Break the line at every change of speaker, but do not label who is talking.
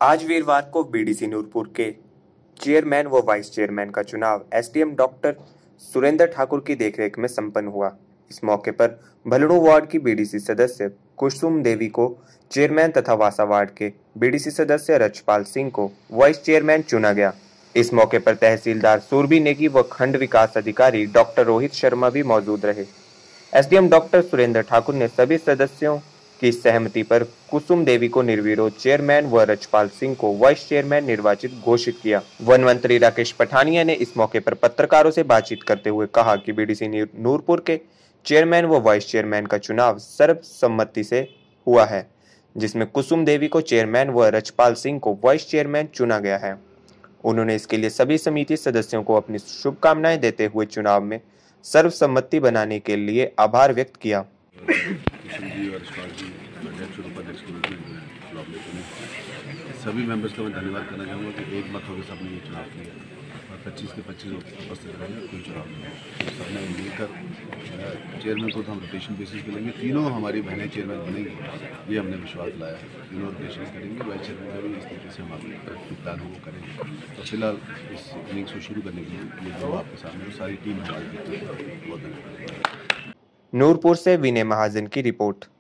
आज वीरवार को बीडीसी नूरपुर के चेयरमैन व वाइस चेयरमैन का चुनाव एसडीएम डॉक्टर सुरेंद्र ठाकुर की देखरेख में संपन्न हुआ। इस मौके पर भलड़ू वार्ड की बीडीसी सदस्य कुसुम देवी को चेयरमैन तथा वासा वार्ड के बीडीसी सदस्य रजपाल सिंह को वाइस चेयरमैन चुना गया। इस मौके पर तहसीलदार सूरबी नेगी व खंड विकास अधिकारी डॉक्टर रोहित शर्मा भी मौजूद रहे। एसडीएम डॉक्टर सुरेंद्र ठाकुर ने सभी सदस्यों की सहमति पर कुसुम देवी को निर्विरोध चेयरमैन व रजपाल सिंह को वाइस चेयरमैन निर्वाचित घोषित किया। वन मंत्री राकेश पठानिया ने इस मौके पर पत्रकारों से बातचीत करते हुए कहा कि बीडीसी नूरपुर के चेयरमैन व वाइस चेयरमैन का चुनाव सर्वसम्मति से हुआ है, जिसमें कुसुम देवी को चेयरमैन व रजपाल सिंह को वाइस चेयरमैन चुना गया है। उन्होंने इसके लिए सभी समिति सदस्यों को अपनी शुभकामनाएं देते हुए चुनाव में सर्वसम्मति बनाने के लिए आभार व्यक्त किया।
सभी मेंबर्स का मैं धन्यवाद करना चाहूँगा कि एक मत होकर सबने ये चुनाव किया और 25 के 25 उपस्थित रहेंगे। कोई चुनाव नहीं, सबने मिलकर चेयरमैन को तो हम रोटेशन बेसिस पे लेंगे। तीनों हमारी बहनें चेयरमैन बनेंगी, ये हमने विश्वास लाया है। तीनों रोटेशन करेंगे, वाइस चेयरमैन का भी इस तरीके से हम प्लान वो करेंगे। तो फिलहाल इस इनिंग्स को शुरू करने के लिए ये जो आपके सामने सारी टीम हमारी बहुत धन्यवाद।
नूरपुर से विनय महाजन की रिपोर्ट।